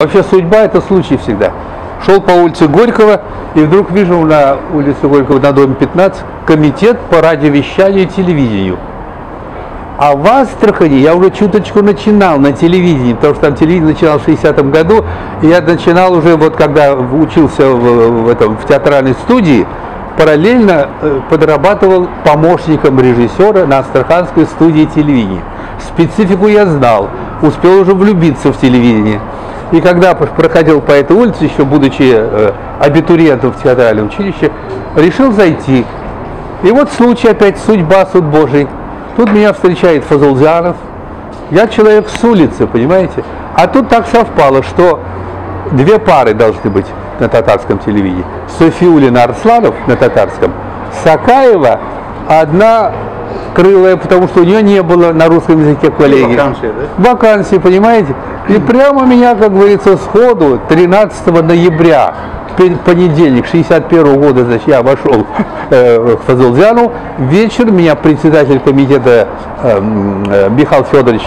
Вообще судьба – это случай всегда. Шел по улице Горького, и вдруг вижу на улице Горького на доме 15 комитет по радиовещанию и телевидению. А в Астрахани я уже чуточку начинал на телевидении, потому что там телевидение начинал в 60-м году, и я начинал уже, вот когда учился в театральной студии, параллельно подрабатывал помощником режиссера на Астраханской студии телевидения. Специфику я знал, успел уже влюбиться в телевидение. И когда проходил по этой улице, еще будучи абитуриентом в театральном училище, решил зайти. И вот случай опять, судьба, суд Божий. Тут меня встречает Фазулзянов. Я человек с улицы, понимаете? А тут так совпало, что две пары должны быть на татарском телевидении. Софиуллина Арсланов на татарском, Сакаева, одна крылая, потому что у нее не было на русском языке коллеги. Вакансия, да? Вакансии, понимаете? И прямо меня, как говорится, сходу 13 ноября, понедельник 61 года, значит, я вошел к Фазулзяну. Вечер меня председатель комитета Михаил Федорович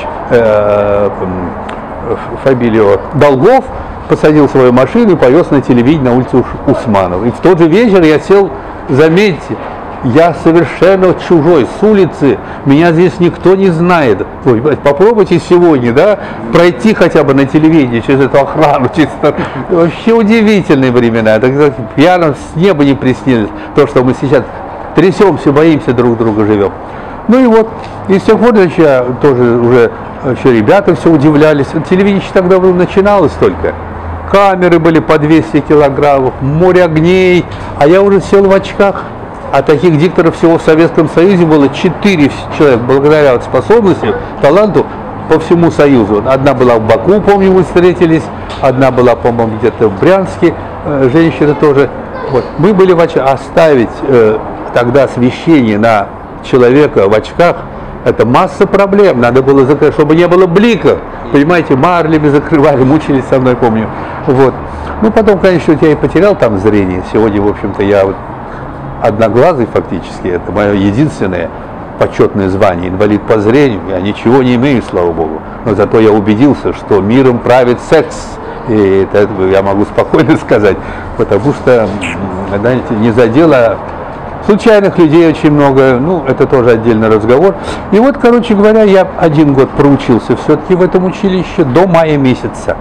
фамилию Долгов посадил в свою машину и повез на телевидение на улицу Усманова. И в тот же вечер я сел, заметьте, я совершенно чужой, с улицы, меня здесь никто не знает. Ой, попробуйте сегодня, да, пройти хотя бы на телевидении через эту охрану, вообще удивительные времена. Я нам с неба не приснилось, то, что мы сейчас трясемся, боимся друг друга, живем. Ну и вот, и с тех пор, значит, я тоже уже, еще ребята все удивлялись. Телевидение тогда начиналось только. Камеры были по 200 килограммов, море огней, а я уже сел в очках. А таких дикторов всего в Советском Союзе было 4 человека, благодаря способности, таланту по всему Союзу. Одна была в Баку, помню, мы встретились, одна была, по-моему, где-то в Брянске, женщина тоже. Вот. Мы были в очках. Оставить тогда освещение на человека в очках, это масса проблем. Надо было закрыть, чтобы не было блика. Понимаете, марлями закрывали, мучились со мной, помню. Вот. Ну, потом, конечно, я и потерял там зрение. Сегодня, в общем-то, я вот одноглазый фактически, это мое единственное почетное звание, инвалид по зрению. Я ничего не имею, слава богу, но зато я убедился, что миром правит секс, и это я могу спокойно сказать, потому что, знаете, не задело случайных людей очень много, ну, это тоже отдельный разговор. И вот, короче говоря, я 1 год проучился все-таки в этом училище до мая месяца.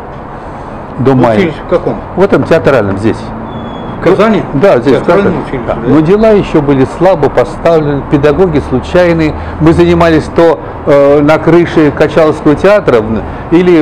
До мая. Училище в каком? В этом театральном здесь. В Казани? Да, здесь в Казани. Да. Но дела еще были слабо поставлены, педагоги случайные. Мы занимались то на крыше Качаловского театра или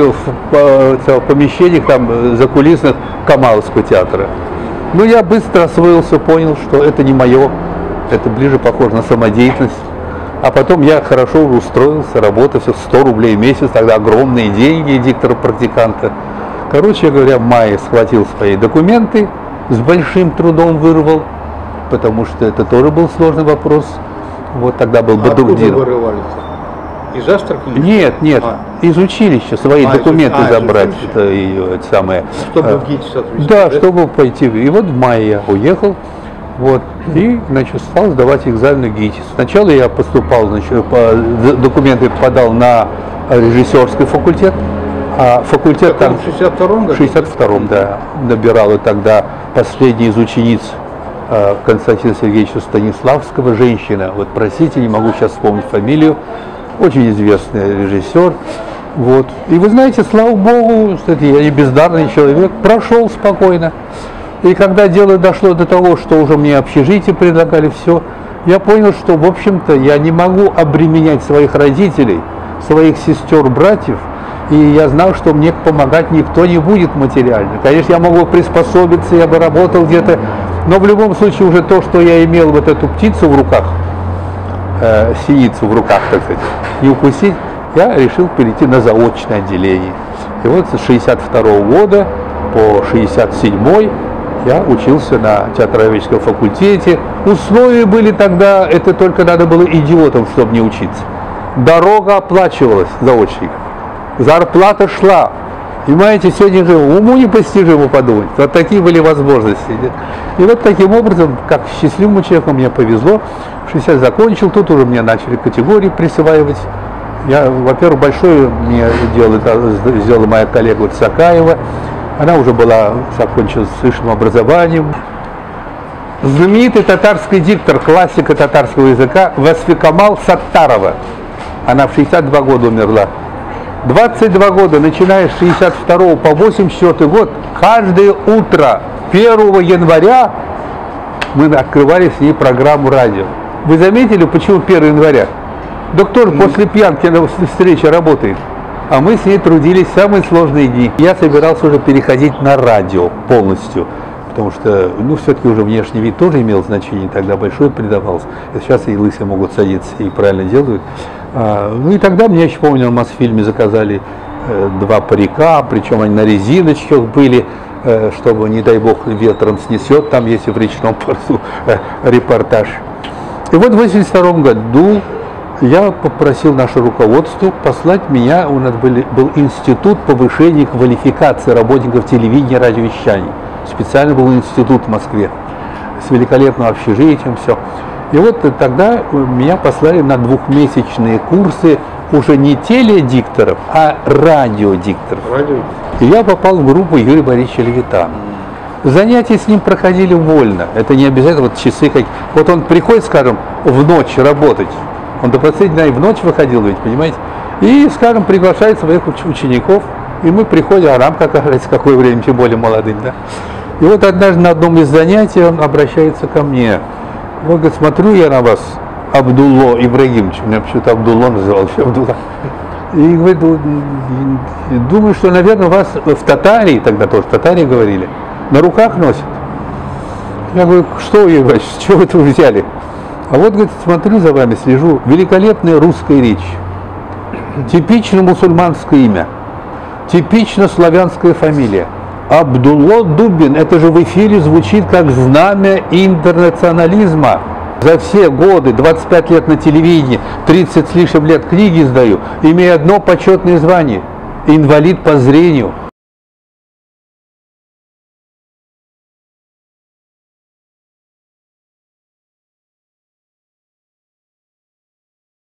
в помещениях там закулисных Камаловского театра. Но я быстро освоился, понял, что это не мое, это ближе похоже на самодеятельность. А потом я хорошо устроился, работал, все 100 рублей в месяц, тогда огромные деньги диктора-практиканта. Короче говоря, в мае схватил свои документы, с большим трудом вырвал, потому что это тоже был сложный вопрос. Вот тогда был Бадругдин. Откуда вырывали-то? Из Астрахани? Нет, из училища свои документы забрать. Это самое. Чтобы в ГИТИС отвезти? Да, чтобы пойти. И вот в мае я уехал, вот, и, значит, стал сдавать экзамены ГИТИС. Сначала я поступал, значит, документы подал на режиссерский факультет. А факультет там в 62-м году? В 62-м, да. Набирала тогда последняя из учениц Константина Сергеевича Станиславского, женщина. Вот, простите, не могу сейчас вспомнить фамилию. Очень известный режиссер. Вот. И вы знаете, слава богу, кстати, я не бездарный человек, прошел спокойно. И когда дело дошло до того, что уже мне общежитие предлагали, все, я понял, что, в общем-то, я не могу обременять своих родителей, своих сестер, братьев. И я знал, что мне помогать никто не будет материально. Конечно, я могу приспособиться, я бы работал где-то, но в любом случае уже то, что я имел вот эту птицу в руках, синицу в руках, так сказать, не укусить, я решил перейти на заочное отделение. И вот с 62 года по 67 я учился на театроведческом факультете. Условия были тогда, это только надо было идиотом, чтобы не учиться. Дорога оплачивалась заочник. Зарплата шла. Понимаете, сегодня же уму непостижимо подумать. Вот такие были возможности. И вот таким образом, как счастливому человеку, мне повезло. В 60 закончил, тут уже мне начали категории присваивать. Я, во-первых, большое мне сделала моя коллега Сакаева. Она уже была, закончила с высшим образованием. Знаменитый татарский диктор, классика татарского языка Васфикамал Саттарова. Она в 62 года умерла. 22 года, начиная с 62 по 84 год, каждое утро 1 января мы открывали с ней программу радио. Вы заметили, почему 1 января? Доктор после пьянки на встрече работает. А мы с ней трудились в самые сложные дни. Я собирался уже переходить на радио полностью. Потому что, ну, все-таки уже внешний вид тоже имел значение, тогда большое придавалось. Сейчас и лысые могут садиться и правильно делают. Ну и тогда, мне еще помню, в Мосфильме заказали 2 парика, причем они на резиночках были, чтобы, не дай бог, ветром снесет, там есть в речном порту репортаж. И вот в 1982 году я попросил наше руководство послать меня, у нас был институт повышения квалификации работников телевидения и радиовещания. Специально был институт в Москве с великолепным общежитием, все. И вот тогда меня послали на 2-месячные курсы уже не теледикторов, а радиодикторов. И я попал в группу Юрия Борисовича Левитана. Занятия с ним проходили вольно. Это не обязательно вот часы. Вот он приходит, скажем, в ночь работать. Он до последнего дня и в ночь выходил, ведь, понимаете? И, скажем, приглашает своих учеников. И мы приходим, а нам, как говорится, какое время, тем более молодым, да? И вот однажды на одном из занятий он обращается ко мне. Вот, говорит, смотрю я на вас, Абдулло Ибрагимович, меня почему-то Абдулло называл, еще Абдулла. И говорит, думаю, что, наверное, вас в Татарии, тогда тоже в Татарии говорили, на руках носят. Я говорю, что, Юрий Иванович, с чего вы это взяли? А вот, говорит, смотрю за вами, слежу, великолепная русская речь, типично мусульманское имя, типично славянская фамилия. Абдулло Дубин, это же в эфире звучит как знамя интернационализма. За все годы, 25 лет на телевидении, 30 с лишним лет книги издаю, имея одно почетное звание – инвалид по зрению.